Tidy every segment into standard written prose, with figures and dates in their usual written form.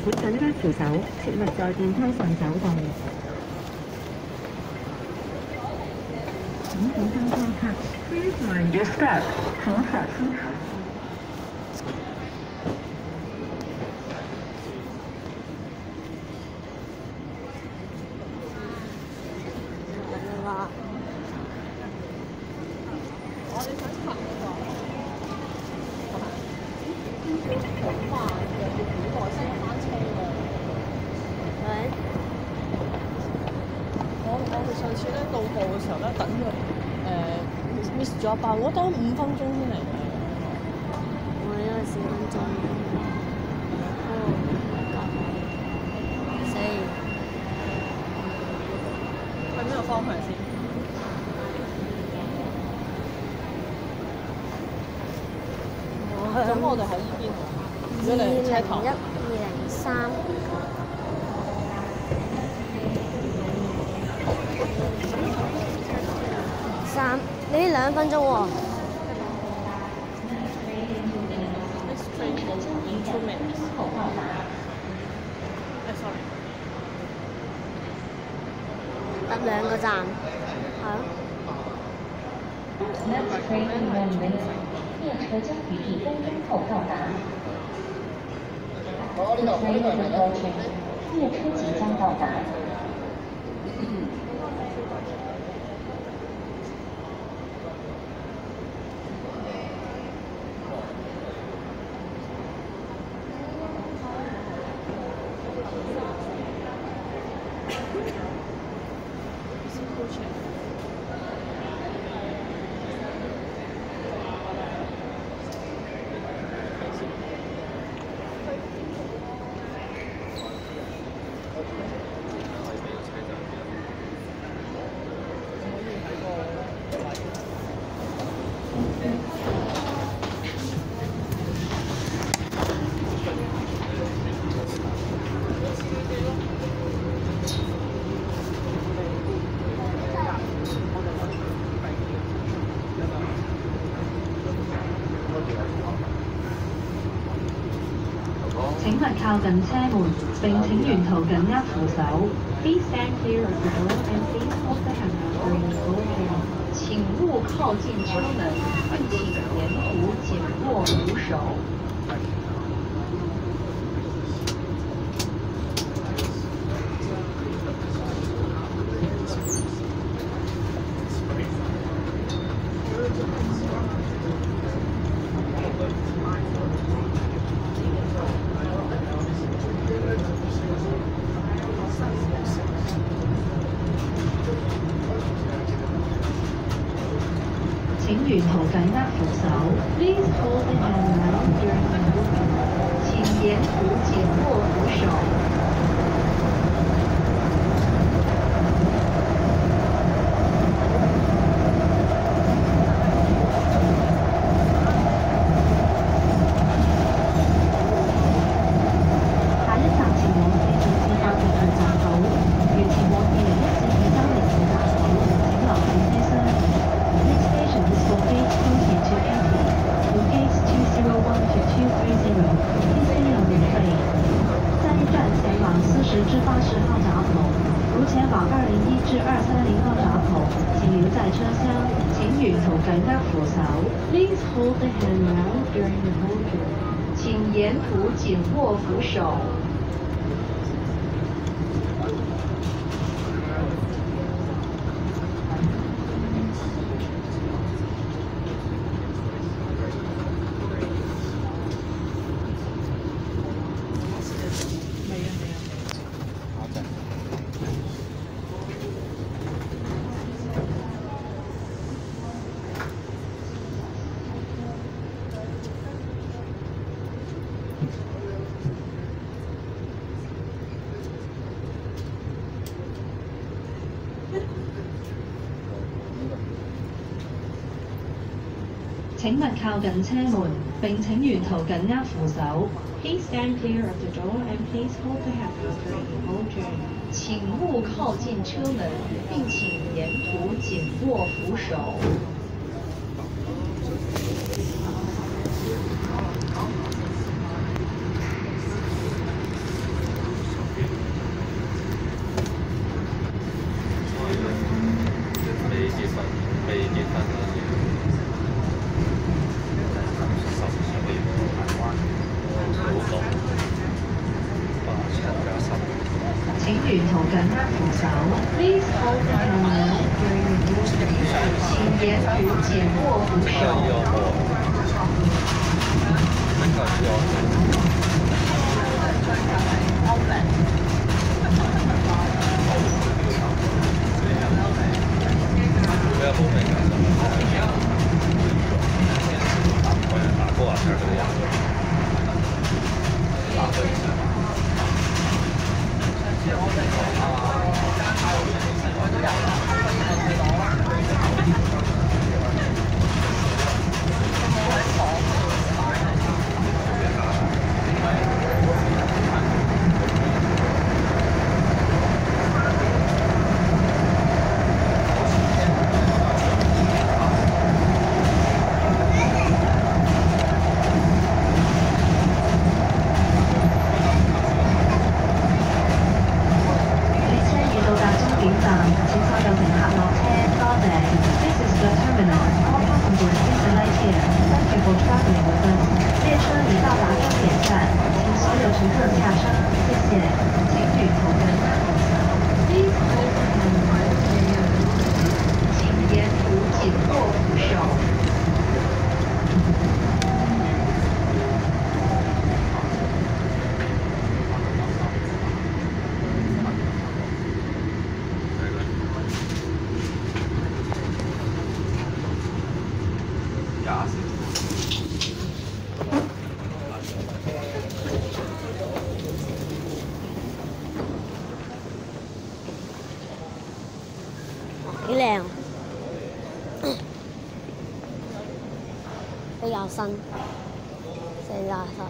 款緊加扶手，切勿在電梯上走動。請小心拖卡。Please mind your step。請小心。 上次咧到步嘅時候咧，等佢miss 咗一班，我等5分鐘先嚟。 我呢個4分鐘。4。 去邊個方向先？咁我哋喺呢邊喎。如果你車頭。 201、203。3，你2分鐘喎。搭2個站，係咯。 列車將於1分鐘後到達。列車即將到達。 請勿靠近車門，並請沿途緊握扶手。Please stand clear of the door and please hold the handrail during the whole journey. 請勿靠近車門，並請沿途緊握扶手。請沿途緊握扶手。Please hold the handrail during the movement. 請沿途緊握扶手。下一站前往428嘅站口，如前往2014至2030年嘅站口，請留喺車廂。Next station is for gate 20 to 80. For gates 201 to 230, please stay on the train. 下一站前往40至80號閘口，如前往201至230號閘口，請留在車廂。請沿途緊握扶手。Please hold the handrail during the whole journey. 請沿途緊握扶手。請勿靠近車門，並請沿途緊握扶手。Please stand clear of the door and please hold the handrail during the whole journey. 請勿靠近車門，並請沿途緊握扶手。 請沿途緊握扶手。Please hold the helmet during the movement. 請沿途緊握扶手。 不要后面看的，打过啊，这儿这个样子，打回一下。 幾靚，比較新，四垃圾。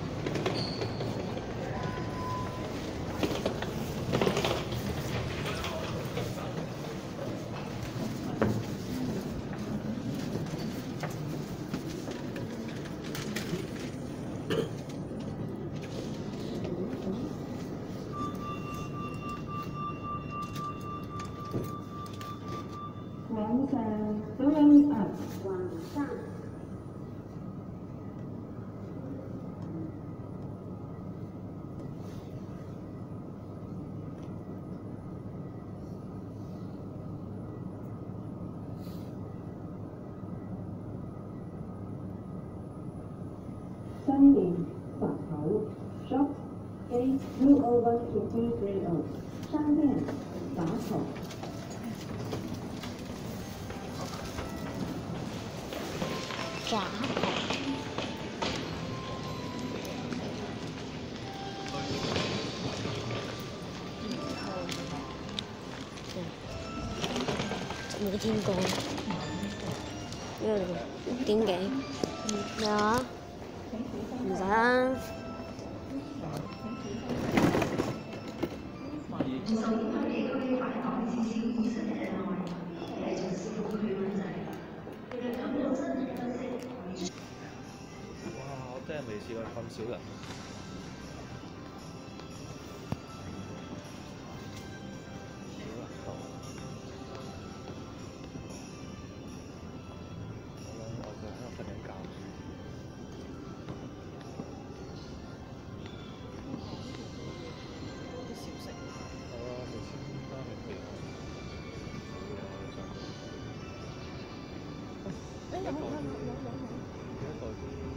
晚上，going up。 晚上。 新年佛口 shop A 201 to 230商店打口。 闸口。冇天光，呢度6點幾？咩話？唔使啦。 真係未試過咁少人。我就喺度瞓緊覺。 啲小食。 係啊，未先翻嚟譬如。 誒有冇？ 幾多袋啲？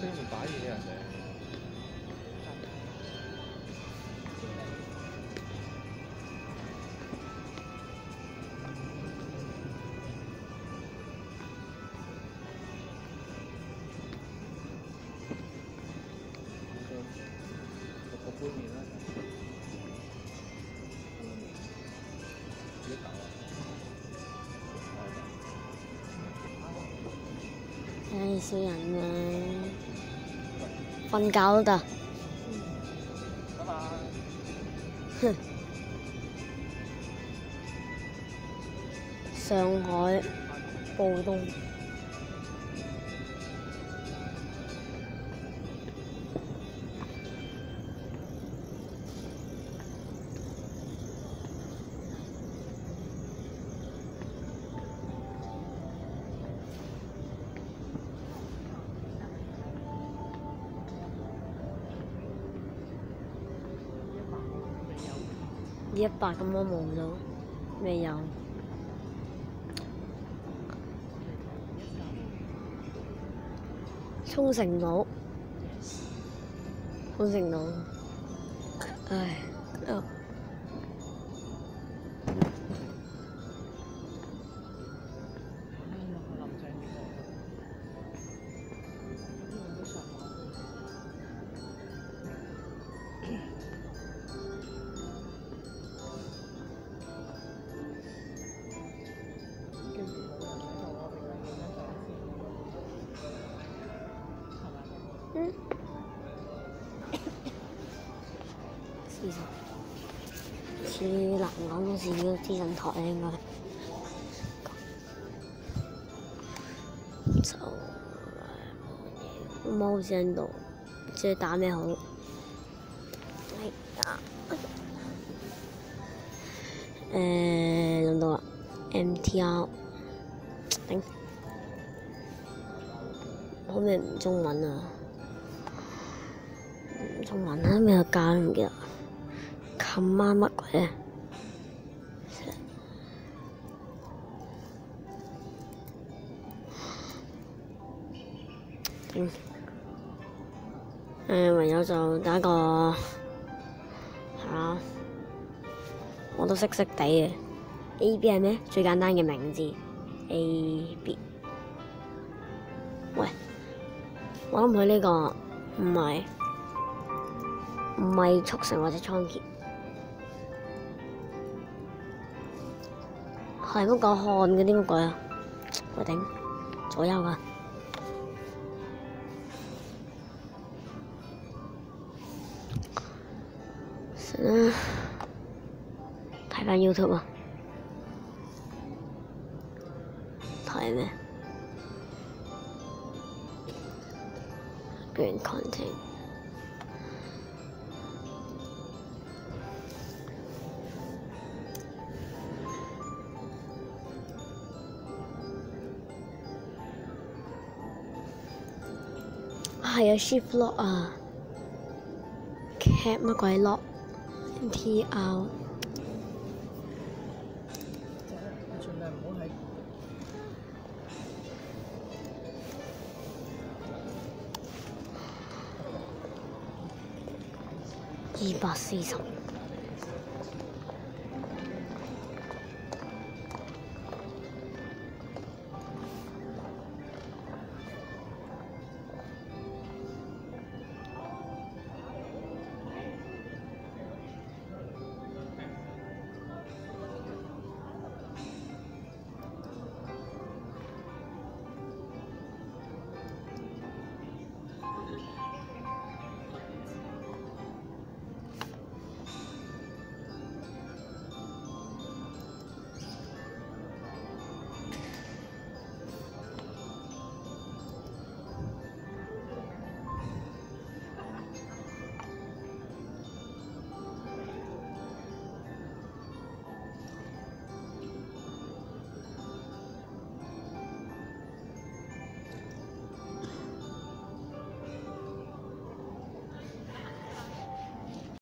出面打嘢人哋。個杯麵啦，自己搞啊！ 唉，少人啊，瞓覺都得。 拜拜。 哼，上海浦東。100咁我冇咗，未有。沖繩島，沖繩島，唉，啊！似南港嗰時嗰啲人台應該就冇聲到，唔知打咩好。諗到啦 ，MTR 頂，可唔可以唔中文啊？唔中文啊？咩教唔記得？琴晚乜鬼啊？唯有就打個係啦，我都識地嘅。A B 係咩？最簡單嘅名字 A B。喂，我諗佢呢個唔係速成或者倉頡。係乜個漢嗰啲乜鬼啊？我頂左右噶。算啦，睇返 YouTube 啊。睇咩 ？Green content。係啊 ，shift lock 啊 ，cap 乜鬼 lock，MTR。 盡量唔好喺。 240。